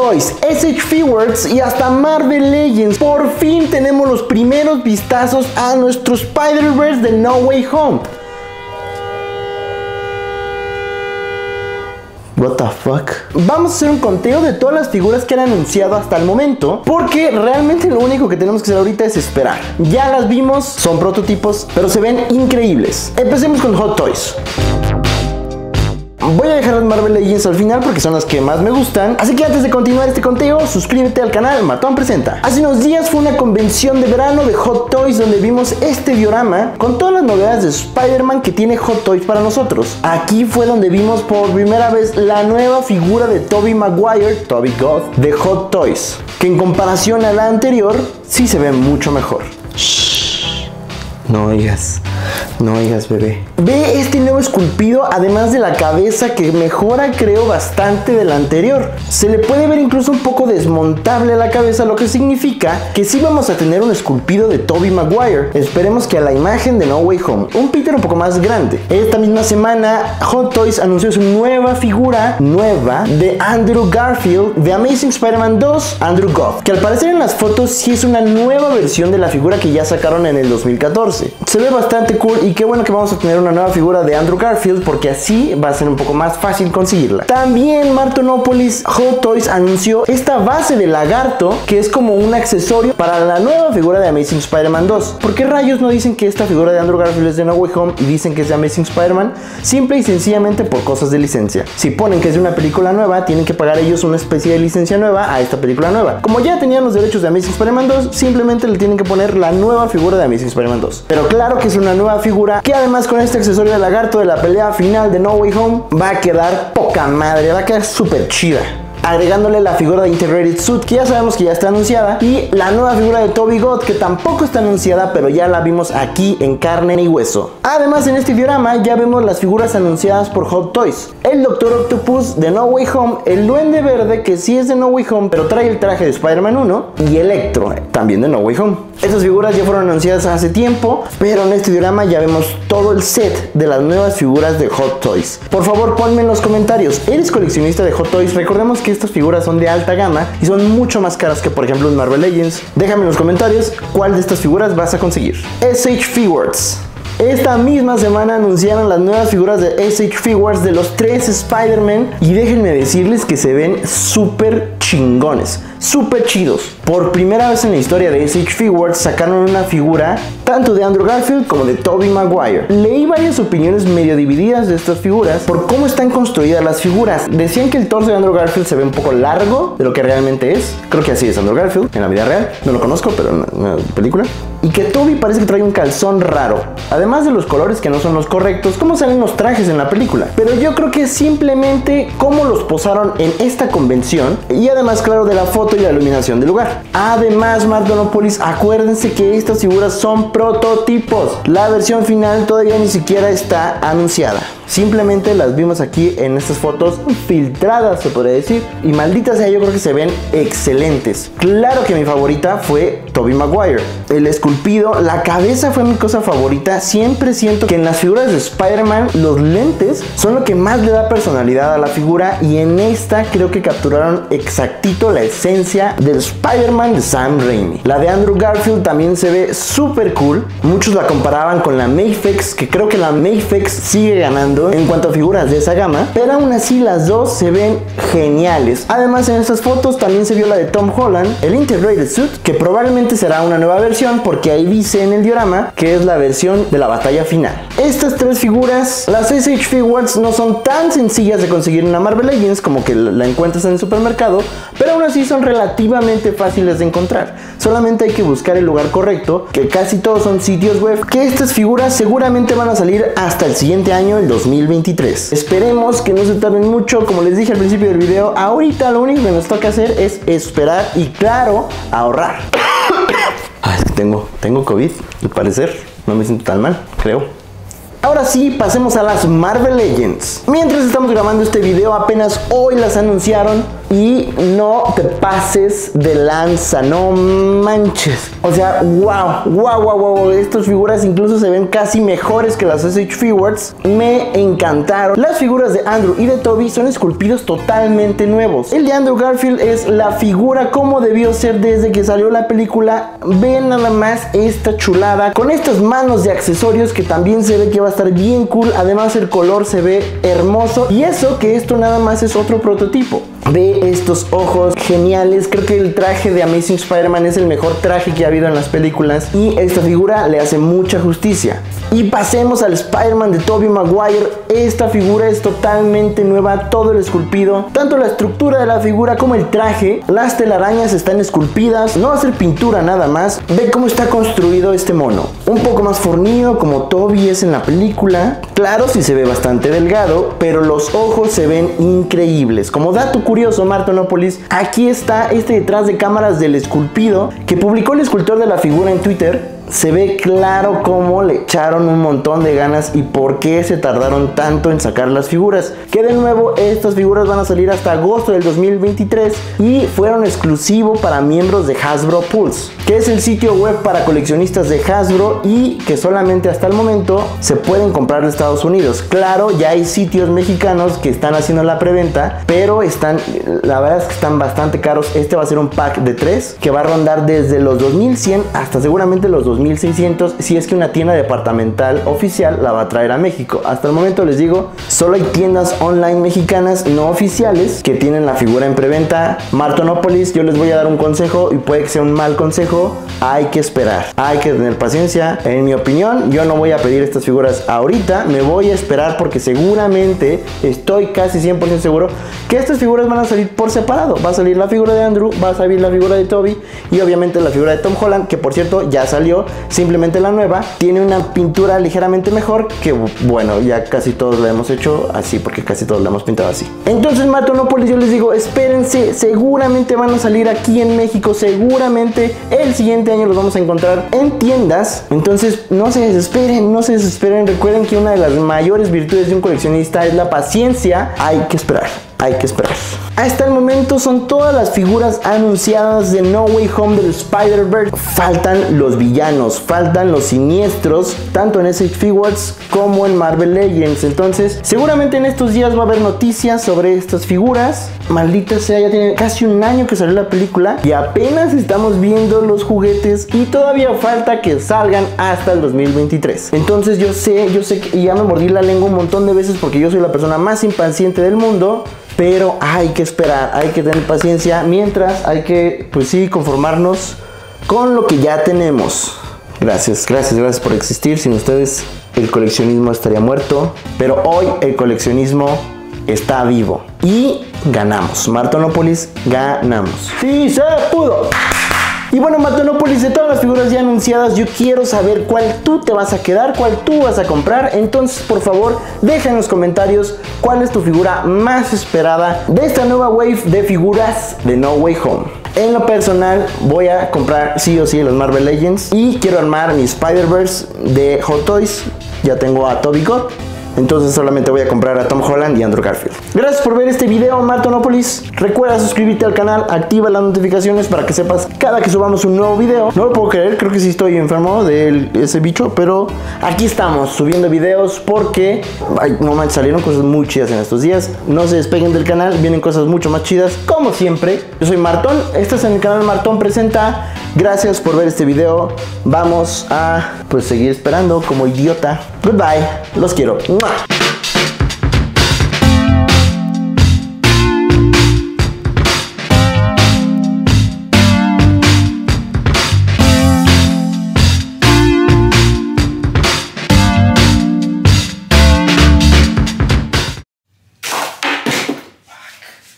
Toys, SH Figuarts y hasta Marvel Legends. Por fin tenemos los primeros vistazos a nuestro Spider-Verse de No Way Home. What the fuck? Vamos a hacer un conteo de todas las figuras que han anunciado hasta el momento, porque realmente lo único que tenemos que hacer ahorita es esperar. Ya las vimos, son prototipos, pero se ven increíbles. Empecemos con Hot Toys. Voy a dejar las Marvel Legends al final porque son las que más me gustan. Así que antes de continuar este conteo, suscríbete al canal Matón Presenta. Hace unos días fue una convención de verano de Hot Toys donde vimos este diorama con todas las novedades de Spider-Man que tiene Hot Toys para nosotros. Aquí fue donde vimos por primera vez la nueva figura de Tobey Maguire, Tobey God, de Hot Toys, que en comparación a la anterior sí se ve mucho mejor. Shh, no oigas. No oigas, bebé. Ve este nuevo esculpido, además de la cabeza que mejora, creo, bastante de la anterior. Se le puede ver incluso un poco desmontable la cabeza, lo que significa que sí vamos a tener un esculpido de Tobey Maguire. Esperemos que a la imagen de No Way Home, un Peter un poco más grande. Esta misma semana, Hot Toys anunció su nueva figura de Andrew Garfield de Amazing Spider-Man 2, Andrew God, que al parecer en las fotos sí es una nueva versión de la figura que ya sacaron en el 2014. Se ve bastante cool y qué bueno que vamos a tener una nueva figura de Andrew Garfield porque así va a ser un poco más fácil conseguirla. También Martonopolis Hot Toys anunció esta base de lagarto que es como un accesorio para la nueva figura de Amazing Spider-Man 2. ¿Por qué rayos no dicen que esta figura de Andrew Garfield es de No Way Home y dicen que es de Amazing Spider-Man? Simple y sencillamente por cosas de licencia. Si ponen que es de una película nueva, tienen que pagar ellos una especie de licencia nueva a esta película nueva. Como ya tenían los derechos de Amazing Spider-Man 2, simplemente le tienen que poner la nueva figura de Amazing Spider-Man 2. Pero claro que es una nueva figura que además con este accesorio de lagarto de la pelea final de No Way Home va a quedar poca madre, va a quedar súper chida. Agregándole la figura de Integrated Suit que ya sabemos que ya está anunciada y la nueva figura de Tobey God que tampoco está anunciada pero ya la vimos aquí en carne y hueso. Además en este diorama ya vemos las figuras anunciadas por Hot Toys: el Doctor Octopus de No Way Home, el Duende Verde que sí es de No Way Home pero trae el traje de Spider-Man 1 y Electro también de No Way Home. Estas figuras ya fueron anunciadas hace tiempo, pero en este diorama ya vemos todo el set de las nuevas figuras de Hot Toys. Por favor ponme en los comentarios, ¿eres coleccionista de Hot Toys? Recordemos que estas figuras son de alta gama y son mucho más caras que por ejemplo un Marvel Legends. Déjame en los comentarios cuál de estas figuras vas a conseguir. SH Figuarts. Esta misma semana anunciaron las nuevas figuras de SH Figuarts de los 3 Spider-Man y déjenme decirles que se ven súper chingones, súper chidos. Por primera vez en la historia de SH Figuarts sacaron una figura tanto de Andrew Garfield como de Tobey Maguire. Leí varias opiniones medio divididas de estas figuras por cómo están construidas las figuras. Decían que el torso de Andrew Garfield se ve un poco largo de lo que realmente es. Creo que así es Andrew Garfield en la vida real. No lo conozco, pero en la película. Y que Tobey parece que trae un calzón raro. Además de los colores que no son los correctos, cómo salen los trajes en la película. Pero yo creo que es simplemente cómo los posaron en esta convención y además, claro, de la foto y la iluminación del lugar. Además, Martonopolis, acuérdense que estas figuras son prototipos. La versión final todavía ni siquiera está anunciada. Simplemente las vimos aquí en estas fotos filtradas, se podría decir. Y maldita sea, yo creo que se ven excelentes. Claro que mi favorita fue Tobey Maguire. El esculpido, la cabeza fue mi cosa favorita. Siempre siento que en las figuras de Spider-Man los lentes son lo que más le da personalidad a la figura. Y en esta creo que capturaron exactito la esencia del Spider-Man de Sam Raimi. La de Andrew Garfield también se ve súper cool. Muchos la comparaban con la Mayfix, que creo que la Mayfix sigue ganando en cuanto a figuras de esa gama, pero aún así las dos se ven geniales. Además en estas fotos también se vio la de Tom Holland, el Integrated Suit, que probablemente será una nueva versión porque ahí dice en el diorama que es la versión de la batalla final. Estas 3 figuras, las SH Figuarts, no son tan sencillas de conseguir en la Marvel Legends como que la encuentras en el supermercado, pero aún así son relativamente fáciles de encontrar. Solamente hay que buscar el lugar correcto, que casi todos son sitios web, que estas figuras seguramente van a salir hasta el siguiente año, el 2023. Esperemos que no se tarden mucho. Como les dije al principio del video, ahorita lo único que nos toca hacer es esperar y, claro, ahorrar. Es que tengo COVID, al parecer. No me siento tan mal, creo. Ahora sí, pasemos a las Marvel Legends. Mientras estamos grabando este video, apenas hoy las anunciaron y no te pases de lanza, no manches. O sea, wow, estas figuras incluso se ven casi mejores que las SH Figuarts. Me encantaron. Las figuras de Andrew y de Tobey son esculpidos totalmente nuevos. El de Andrew Garfield es la figura como debió ser desde que salió la película. Ven nada más esta chulada con estas manos de accesorios que también se ve que va a estar bien cool. Además el color se ve hermoso y eso que esto nada más es otro prototipo. Ve estos ojos geniales. Creo que el traje de Amazing Spider-Man es el mejor traje que ha habido en las películas y esta figura le hace mucha justicia. Y pasemos al Spider-Man de Tobey Maguire. Esta figura es totalmente nueva, todo el esculpido, tanto la estructura de la figura como el traje. Las telarañas están esculpidas, no va a ser pintura nada más. Ve cómo está construido este mono, un poco más fornido como Tobey es en la película. Claro, sí se ve bastante delgado, pero los ojos se ven increíbles. Como dato curioso, Martonopolis, aquí está este detrás de cámaras del esculpido que publicó el escultor de la figura en Twitter. Se ve claro cómo le echaron un montón de ganas y por qué se tardaron tanto en sacar las figuras. Que de nuevo, estas figuras van a salir hasta agosto del 2023 y fueron exclusivo para miembros de Hasbro Pulse, que es el sitio web para coleccionistas de Hasbro y que solamente hasta el momento se pueden comprar en Estados Unidos. Claro, ya hay sitios mexicanos que están haciendo la preventa, pero la verdad es que están bastante caros. Este va a ser un pack de 3 que va a rondar desde los 2100 hasta seguramente los 2600 si es que una tienda departamental oficial la va a traer a México. Hasta el momento les digo, solo hay tiendas online mexicanas no oficiales que tienen la figura en preventa. Martonopolis, yo les voy a dar un consejo y puede que sea un mal consejo. Hay que esperar, hay que tener paciencia. En mi opinión, yo no voy a pedir estas figuras ahorita, me voy a esperar porque seguramente, estoy casi 100% seguro que estas figuras van a salir por separado. Va a salir la figura de Andrew, va a salir la figura de Tobey y obviamente la figura de Tom Holland, que por cierto ya salió. Simplemente la nueva tiene una pintura ligeramente mejor, que bueno, ya casi todos la hemos hecho así, porque casi todos la hemos pintado así. Entonces Martonopolis, yo les digo, espérense, seguramente van a salir aquí en México, seguramente el siguiente año los vamos a encontrar en tiendas. Entonces no se desesperen, recuerden que una de las mayores virtudes de un coleccionista es la paciencia. Hay que esperar. Hasta el momento son todas las figuras anunciadas de No Way Home del Spider-Verse. Faltan los villanos, faltan los siniestros, tanto en SH Figuarts como en Marvel Legends. Entonces seguramente en estos días va a haber noticias sobre estas figuras. Maldita sea, ya tiene casi un año que salió la película y apenas estamos viendo los juguetes y todavía falta que salgan hasta el 2023. Entonces yo sé que ya me mordí la lengua un montón de veces porque yo soy la persona más impaciente del mundo. Pero hay que esperar, hay que tener paciencia. Mientras hay que, pues sí, conformarnos con lo que ya tenemos. Gracias por existir. Sin ustedes el coleccionismo estaría muerto. Pero hoy el coleccionismo está vivo. Y ganamos. Martonopolis, ganamos. ¡Sí se pudo! Y bueno, Martonopolis, de todas las figuras ya anunciadas, yo quiero saber cuál tú te vas a quedar, cuál tú vas a comprar. Entonces, por favor, deja en los comentarios cuál es tu figura más esperada de esta nueva wave de figuras de No Way Home. En lo personal, voy a comprar sí o sí los Marvel Legends y quiero armar mi Spider-Verse de Hot Toys. Ya tengo a Tobey God. Entonces solamente voy a comprar a Tom Holland y Andrew Garfield. Gracias por ver este video, Martonopolis. Recuerda suscribirte al canal, activa las notificaciones para que sepas cada que subamos un nuevo video. No lo puedo creer, creo que sí estoy enfermo de ese bicho, pero aquí estamos subiendo videos porque no manches, salieron cosas muy chidas en estos días. No se despeguen del canal, vienen cosas mucho más chidas como siempre. Yo soy Martón, estás en el canal Martón Presenta. Gracias por ver este video. Vamos a seguir esperando como idiota. Goodbye, los quiero. ¡Mua!